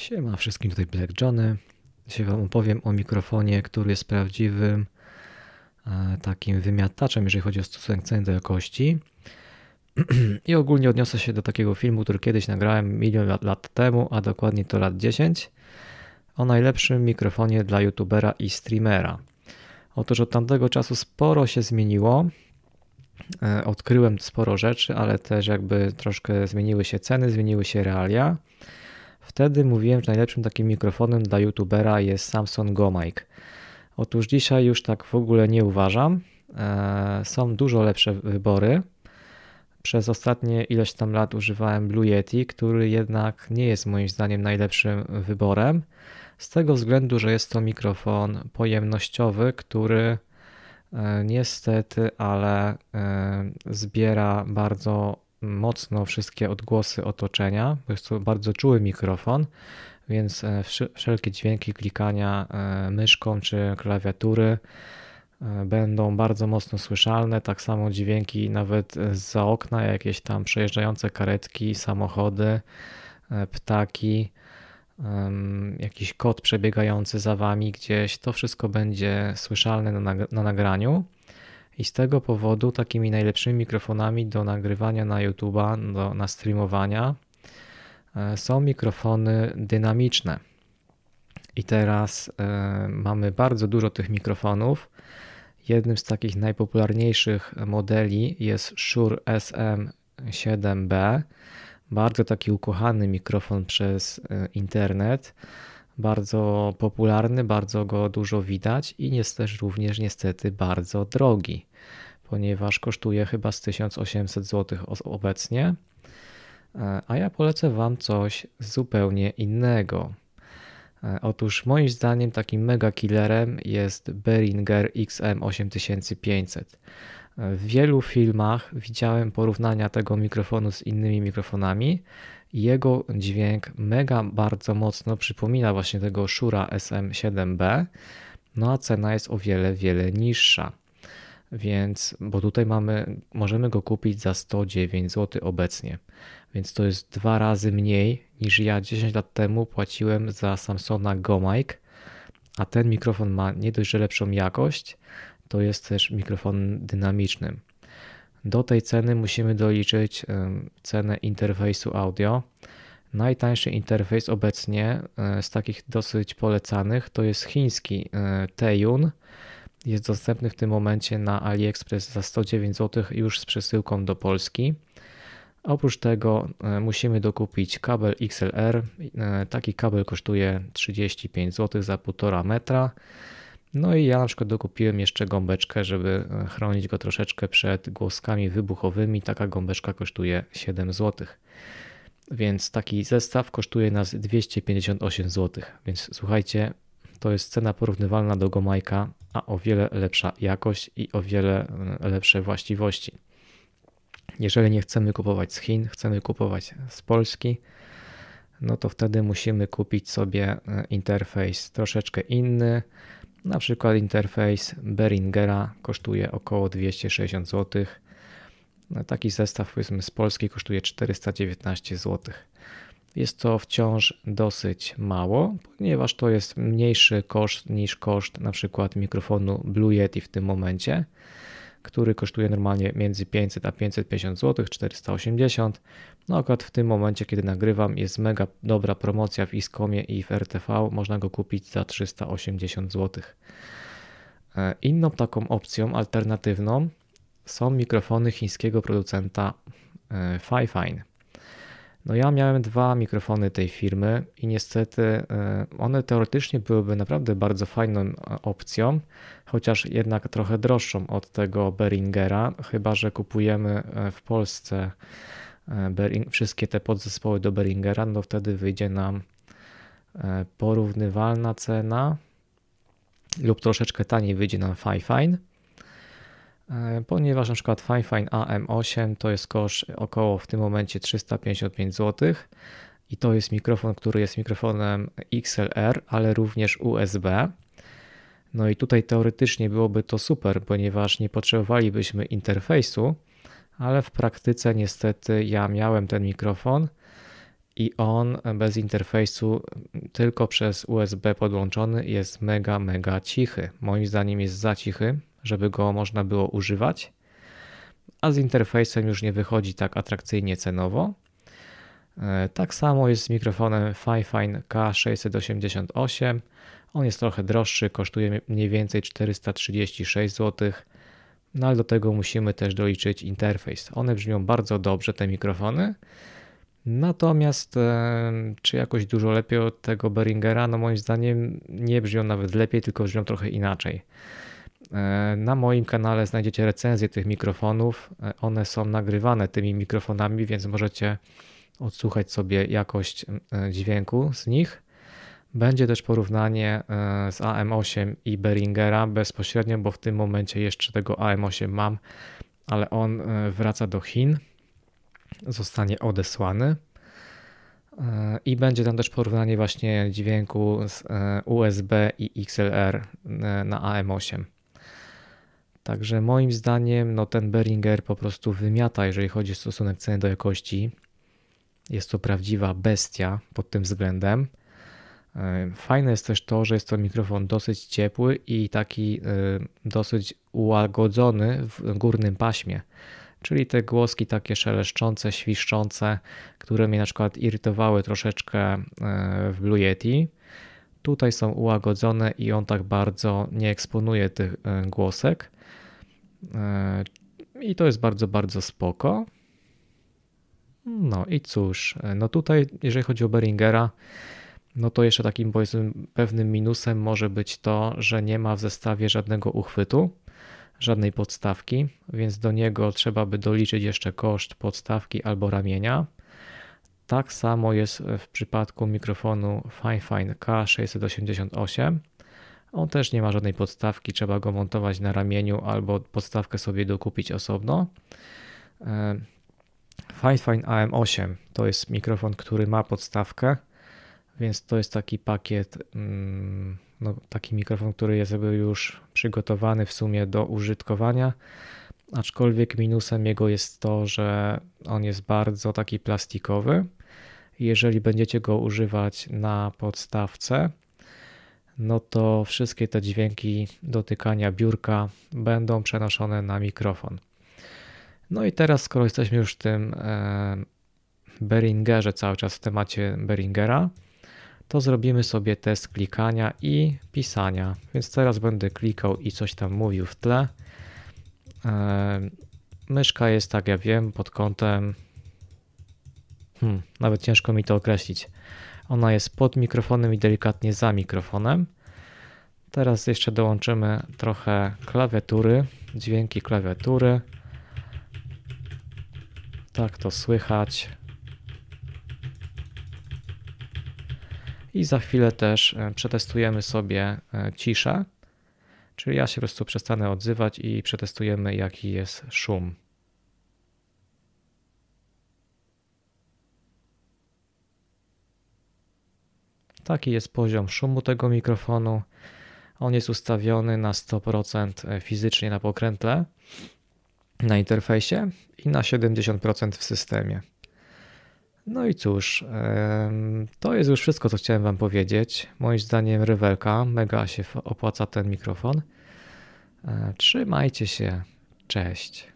Siema wszystkim, tutaj Black Johnny. Dzisiaj Wam opowiem o mikrofonie, który jest prawdziwym takim wymiataczem, jeżeli chodzi o stosunek ceny do jakości. I ogólnie odniosę się do takiego filmu, który kiedyś nagrałem milion lat temu, a dokładnie to lat 10, o najlepszym mikrofonie dla youtubera i streamera. Otóż od tamtego czasu sporo się zmieniło. Odkryłem sporo rzeczy, ale też jakby troszkę zmieniły się ceny, zmieniły się realia. Wtedy mówiłem, że najlepszym takim mikrofonem dla youtubera jest Samson Go Mic. Otóż dzisiaj już tak w ogóle nie uważam. Są dużo lepsze wybory. Przez ostatnie ileś tam lat używałem Blue Yeti, który jednak nie jest moim zdaniem najlepszym wyborem. Z tego względu, że jest to mikrofon pojemnościowy, który niestety, ale zbiera bardzo mocno wszystkie odgłosy otoczenia. Jest to bardzo czuły mikrofon, więc wszelkie dźwięki klikania myszką czy klawiatury będą bardzo mocno słyszalne. Tak samo dźwięki nawet zza okna, jakieś tam przejeżdżające karetki, samochody, ptaki, jakiś kot przebiegający za wami gdzieś. To wszystko będzie słyszalne na nagraniu. I z tego powodu takimi najlepszymi mikrofonami do nagrywania na YouTube'a, na streamowania są mikrofony dynamiczne. I teraz mamy bardzo dużo tych mikrofonów. Jednym z takich najpopularniejszych modeli jest Shure SM7B. Bardzo taki ukochany mikrofon przez internet. Bardzo popularny, bardzo go dużo widać i jest też również niestety bardzo drogi, ponieważ kosztuje chyba z 1800 zł obecnie, a ja polecę Wam coś zupełnie innego. Otóż moim zdaniem takim mega killerem jest Behringer XM8500. W wielu filmach widziałem porównania tego mikrofonu z innymi mikrofonami. Jego dźwięk mega bardzo mocno przypomina właśnie tego Shure'a SM7B, no a cena jest o wiele niższa. Więc, bo tutaj możemy go kupić za 109 zł obecnie, więc to jest 2 razy mniej niż ja 10 lat temu płaciłem za Samsona Go Mic, a ten mikrofon ma nie dość, że lepszą jakość, to jest też mikrofon dynamicznym. Do tej ceny musimy doliczyć cenę interfejsu audio. Najtańszy interfejs obecnie z takich dosyć polecanych to jest chiński Teiyun. Jest dostępny w tym momencie na AliExpress za 109 zł już z przesyłką do Polski. Oprócz tego musimy dokupić kabel XLR. Taki kabel kosztuje 35 zł za 1,5 metra. No i ja na przykład dokupiłem jeszcze gąbeczkę, żeby chronić go troszeczkę przed głoskami wybuchowymi. Taka gąbeczka kosztuje 7 zł. Więc taki zestaw kosztuje nas 258 zł. Więc słuchajcie, to jest cena porównywalna do Go Mic'a, a o wiele lepsza jakość i o wiele lepsze właściwości. Jeżeli nie chcemy kupować z Chin, chcemy kupować z Polski, no to wtedy musimy kupić sobie interfejs troszeczkę inny. Na przykład interfejs Behringera kosztuje około 260 zł. Taki zestaw powiedzmy z Polski kosztuje 419 zł. Jest to wciąż dosyć mało, ponieważ to jest mniejszy koszt niż koszt na przykład mikrofonu Blue Yeti w tym momencie, który kosztuje normalnie między 500 a 550 zł, 480. No akurat w tym momencie, kiedy nagrywam, jest mega dobra promocja w Iscomie i w RTV. Można go kupić za 380 zł. Inną taką opcją alternatywną są mikrofony chińskiego producenta Fifine. No ja miałem 2 mikrofony tej firmy i niestety one teoretycznie byłyby naprawdę bardzo fajną opcją, chociaż jednak trochę droższą od tego Behringera, chyba że kupujemy w Polsce wszystkie te podzespoły do Behringera, no wtedy wyjdzie nam porównywalna cena lub troszeczkę taniej wyjdzie nam Fifine. Ponieważ na przykład Fifine AM8 to jest koszt około w tym momencie 355 zł i to jest mikrofon, który jest mikrofonem XLR, ale również USB. No i tutaj teoretycznie byłoby to super, ponieważ nie potrzebowalibyśmy interfejsu, ale w praktyce niestety ja miałem ten mikrofon i on bez interfejsu, tylko przez USB podłączony, jest mega cichy. Moim zdaniem jest za cichy, żeby go można było używać, a z interfejsem już nie wychodzi tak atrakcyjnie cenowo. Tak samo jest z mikrofonem Fifine K688. On jest trochę droższy, kosztuje mniej więcej 436 zł. No ale do tego musimy też doliczyć interfejs. One brzmią bardzo dobrze, te mikrofony. Natomiast czy jakoś dużo lepiej od tego Behringera? No moim zdaniem nie brzmią nawet lepiej, tylko brzmią trochę inaczej. Na moim kanale znajdziecie recenzję tych mikrofonów. One są nagrywane tymi mikrofonami, więc możecie odsłuchać sobie jakość dźwięku z nich. Będzie też porównanie z AM8 i Behringera bezpośrednio, bo w tym momencie jeszcze tego AM8 mam, ale on wraca do Chin, zostanie odesłany i będzie tam też porównanie właśnie dźwięku z USB i XLR na AM8. Także moim zdaniem no ten Behringer po prostu wymiata, jeżeli chodzi o stosunek ceny do jakości. Jest to prawdziwa bestia pod tym względem. Fajne jest też to, że jest to mikrofon dosyć ciepły i taki dosyć ułagodzony w górnym paśmie. Czyli te głoski takie szeleszczące, świszczące, które mnie na przykład irytowały troszeczkę w Blue Yeti. Tutaj są ułagodzone i on tak bardzo nie eksponuje tych głosek. I to jest bardzo spoko. No i cóż, no tutaj jeżeli chodzi o Behringera, no to jeszcze takim powiedzmy pewnym minusem może być to, że nie ma w zestawie żadnego uchwytu, żadnej podstawki, więc do niego trzeba by doliczyć jeszcze koszt podstawki albo ramienia. Tak samo jest w przypadku mikrofonu Fifine K688. On też nie ma żadnej podstawki, trzeba go montować na ramieniu albo podstawkę sobie dokupić osobno. Fifine AM8 to jest mikrofon, który ma podstawkę, więc to jest taki pakiet, no taki mikrofon, który jest jakby już przygotowany w sumie do użytkowania, aczkolwiek minusem jego jest to, że on jest bardzo taki plastikowy. Jeżeli będziecie go używać na podstawce, no to wszystkie te dźwięki dotykania biurka będą przenoszone na mikrofon. No i teraz, skoro jesteśmy już w tym Behringerze, cały czas w temacie Behringera, to zrobimy sobie test klikania i pisania. Więc teraz będę klikał i coś tam mówił w tle. Myszka jest, tak ja wiem, pod kątem, nawet ciężko mi to określić. Ona jest pod mikrofonem i delikatnie za mikrofonem. Teraz jeszcze dołączymy trochę klawiatury, dźwięki klawiatury. Tak to słychać. I za chwilę też przetestujemy sobie ciszę, czyli ja się po prostu przestanę odzywać i przetestujemy, jaki jest szum. Taki jest poziom szumu tego mikrofonu. On jest ustawiony na 100% fizycznie na pokrętle, na interfejsie i na 70% w systemie. No i cóż, to jest już wszystko, co chciałem Wam powiedzieć. Moim zdaniem rewelka, mega się opłaca ten mikrofon. Trzymajcie się, cześć.